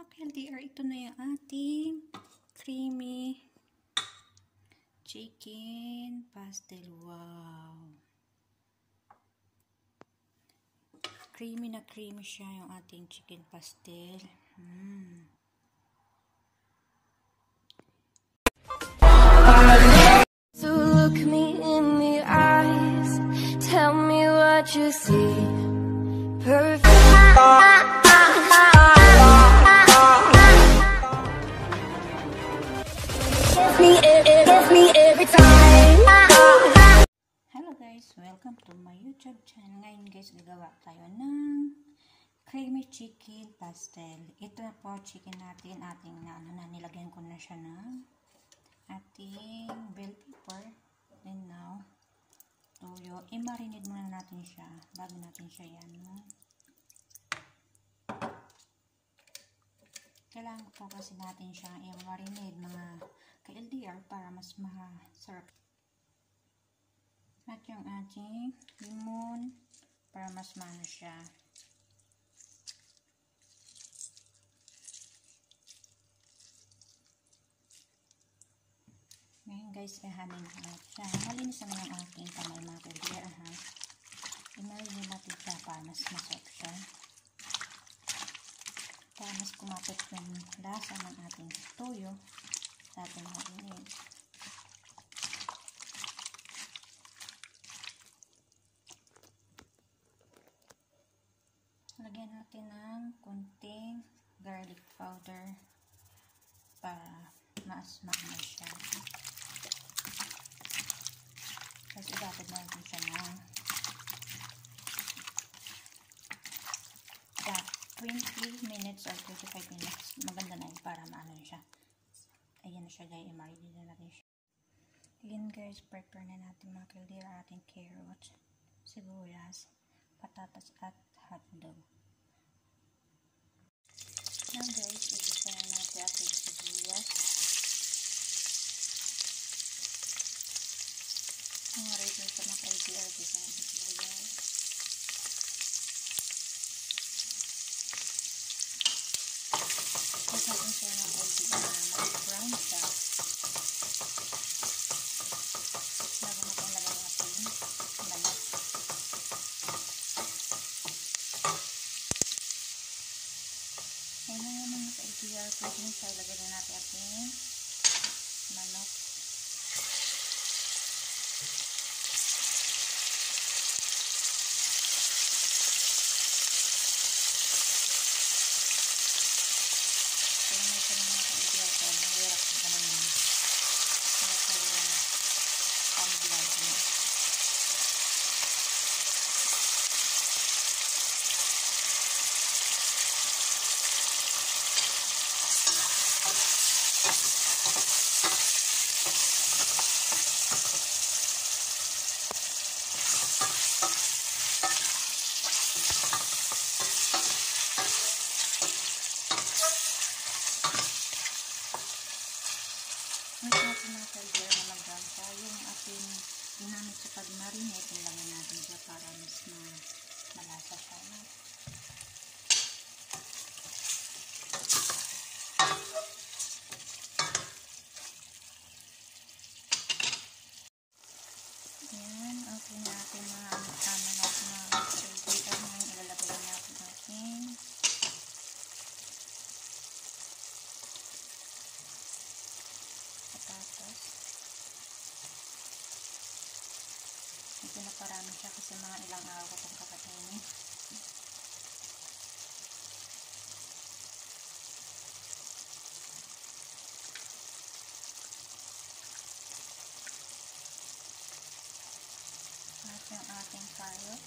mga ka-LDR, ito na yung ating creamy chicken pastel. Wow! Creamy na creamy siya yung ating chicken pastel. So look me in the eyes, tell me what you see. Perfect. Give me every time. Hello guys, welcome to my YouTube channel. Ngayon guys, gagawa tayo ng creamy chicken pastel. Ito na po chicken natin, nilagyan ko na siya ng ating bell pepper. And now, toyo. I-marinate muna natin siya bago natin siya kailangan po kasi natin siya i-marinate mga ka-LDR para mas masarap. At yung ating lemon para mas maano siya. Ngayon guys, ihanin natin siya. Malinisan na yung aking kamay mga ka-LDR. I-marinate natin siya para mas masarap siya. Para mas kumapit yung lasa ng ating toyo sa ating marinade. Lagyan natin ng konting garlic powder para mas maanay siya. Tapos ibatid natin siya ng 20 minutes or 25 minutes. Maganda na yun para maano siya. Ayan na siya guys, i-marinate na natin siya. Ayan guys, prepare na natin mga ka-LDR ating carrot, sibuyas, patatas at hotdog. Now guys, i-gisa na natin ating sibuyas. Mga ready sa mga ka-LDR, gisa natin sibuyas. Tapos natin siya ng ka-LDR na mag-brown siya. Bago natin lagay natin manok. Ngayon naman mga ka-LDR, pwede nyo siya ilagay na natin ating manok. Yung ating ginamit sa pag-marinate, ilagay natin siya para mas malasa siya. Ayan, okay na ating mga manok na dito. Ngayon, ilalagay natin ating patatas. Medyo naparami siya kasi mga ilang araw ko itong kakainin. At yung ating carrots.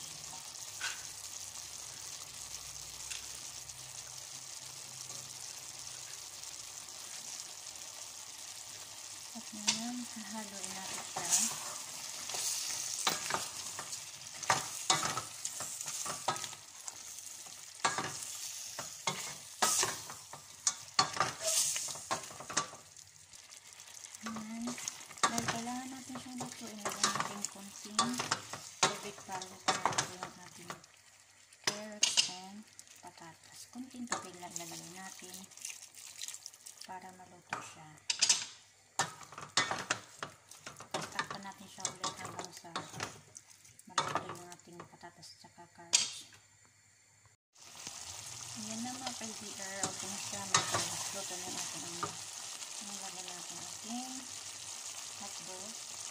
At ngayon, hahaluin natin siya. Dahil kailangan natin siyang lutuin, ilagay natin konting tubig para lutuin yung ating carrots and patatas. Konting tubig lang ilalagay natin. para maluto siya. Takpan natin siya ulit hanggang sa maluto yung ating patatas at carrots. Ayan na mga ka-LDR. Okay na siya. Maluto na natin ang nilagay natin ating hotdog.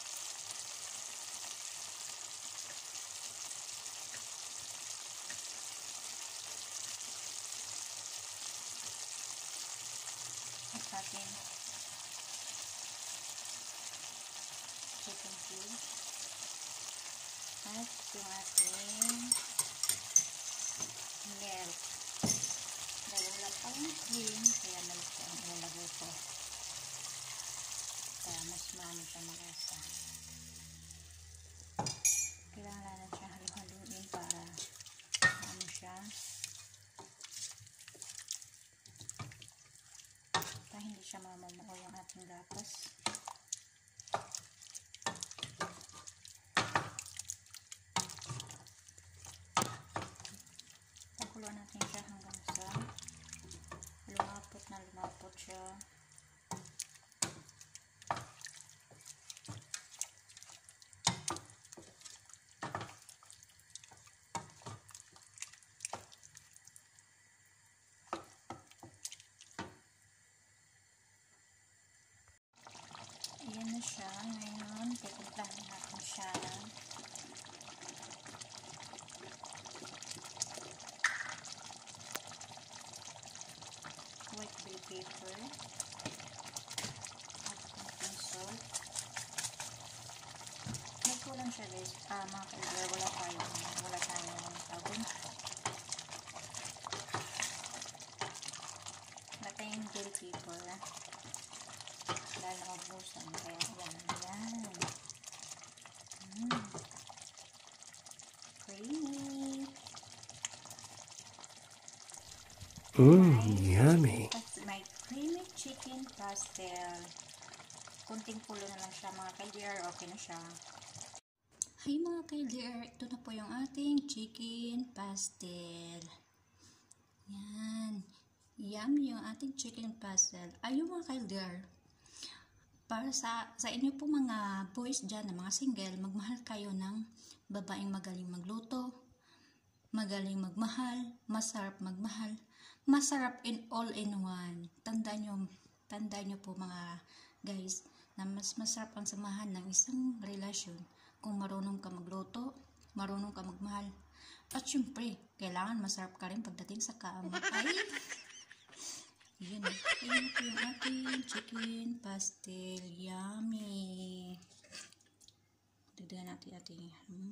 At ating chicken cube. At yung ating milk. Dahil wala pang cream, kaya milk ang ilalagay ko. Kaya mas maano siya malasa. Kailangan na siya halu-haluin para maano siya. Para hindi siya mamumuo yung ating gatas. Pakuluan natin siya hanggang sa lumapot siya. Ayan na siya. Ngayon, titimplahan natin siya ng white bell pepper at konting salt. Nagkulang siya guys. Mga ka-LDR, wala tayong sabon. Wala tayong bell pepper. Dahil nakabusan. Kaya yan. Creamy. Yummy. That's my creamy chicken pastel. Kunting kulo na lang siya mga ka-LDR. Okay na siya. Hi mga ka-LDR. Ito na po yung ating chicken pastel. Yan. Yummy yung ating chicken pastel. Ayun mga ka-LDR. Para sa inyo po mga boys dyan, na mga single, magmahal kayo ng babaeng magaling magluto, magaling magmahal, masarap magmahal, masarap in all in one. Tandaan nyo po mga guys, na mas masarap ang samahan ng isang relasyon kung marunong ka magluto, marunong ka magmahal. At syempre, kailangan masarap ka rin pagdating sa kama. Ayan po yung ating chicken pastel. Yummy. Dagdagan natin ating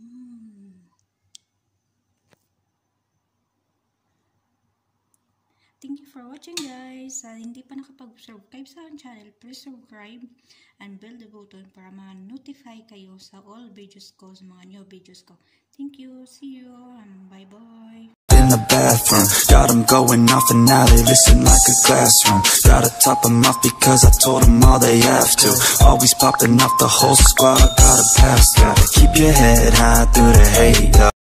Thank you for watching guys. Hindi pa nakapag-subscribe sa aking channel, please subscribe and bell the button para ma-notify kayo sa all videos ko, sa mga new videos ko. Thank you. See you. Bye bye. In the bathroom, got them going off and now they listen like a classroom. Gotta top them off because I told them all they have to. Always popping off the whole squad, gotta pass that. Keep your head high through the hate.